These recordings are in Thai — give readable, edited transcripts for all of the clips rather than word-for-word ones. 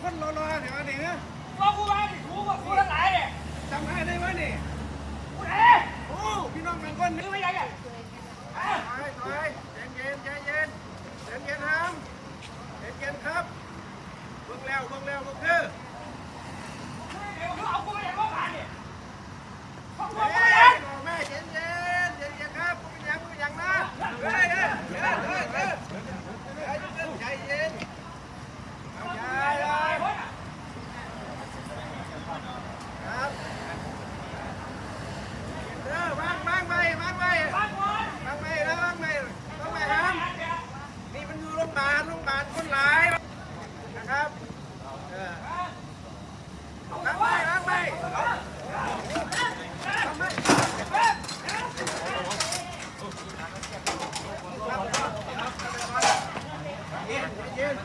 คนรอเดี๋ยวนี่นะว่ากูมาดิกูทั้งหลายเนี่ยจำได้ไหมนี่กูไหนโอ้พี่น้องบางคนนี่ไม่ใช่ไงถอยเย็นครับเย็นครับเบิ่งแล้วคือเอากูไปไหนบ้างเนี่ยแม่เย็นครับกูยังนะใจเย็นเอาใจครับวางไปครับนี่มันอยู่โรงพยาบาลคนร้ายนะครับวางไปเย็น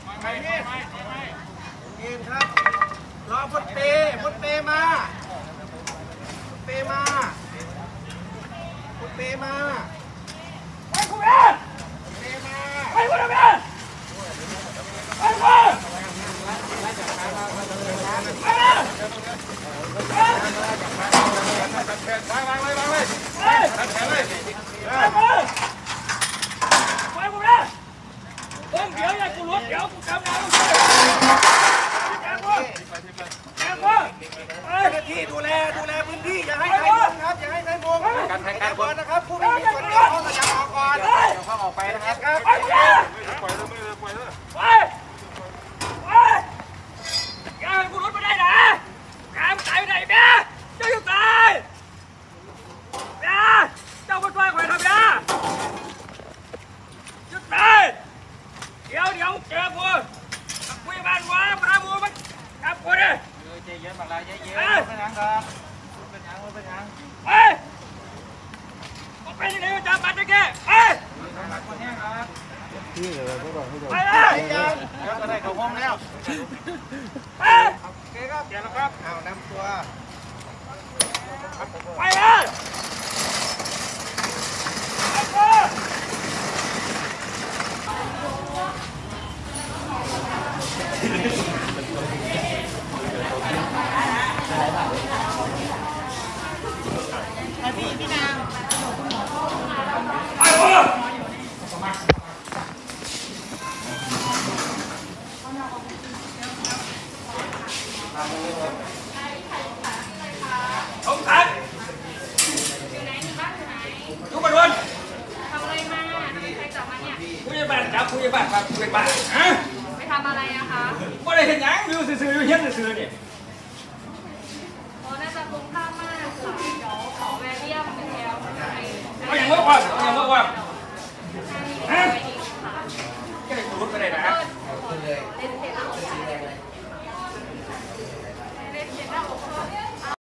ครับรอพดเปมาไปกูเองไปกูทำไมไปกูเดี๋ยวอย่ากูลุกเดี๋ยวกูทำงานเจ้าหน้าที่ดูแลพื้นที่อย่าให้ใครมุงครับอย่าให้ใครมุงการแข่งขันนะครับผู้มีส่วนเกี่ยวข้องอย่าออกก่อนเข้าออกไปนะครับไปอย่าให้กูลุกไม่ได้นะการตายไม่ได้แม่เจ้าอยู่ตายแม่เจ้ามาช่วยคอยทำยาหยุดตายเดี๋ยวเจอกูคุยบ้านว่าพระมูมันจับกูดิใจเย็นมาละใจเย็นเป็นยังครับเป็นยังไปยังไงจับบัตรได้แก่คนนี้ครับพี่เลยพวกเราไปเลยแล้วก็ได้เข้าห้องแล้วไปโอเคครับเดี๋ยวนะครับเอานำตัวไปเลยพี่นางสงสัยยุบไปวนทำอะไรมาทำไมใครจับมาเนี่ยผู้ใหญ่บ้านจับผู้ใหญ่บ้านครับผู้ใหญ่บ้านฮะไปทำอะไรอะคะไม่ได้เห็นยังอยู่ซื่ออยู่เฮี้ยนซื่อเนี่ยน่าจะคุ้มค่ามากค่ะเดี๋ยวขอแวะเยี่ยมเป็นแถวเอาอย่างเมื่อวาน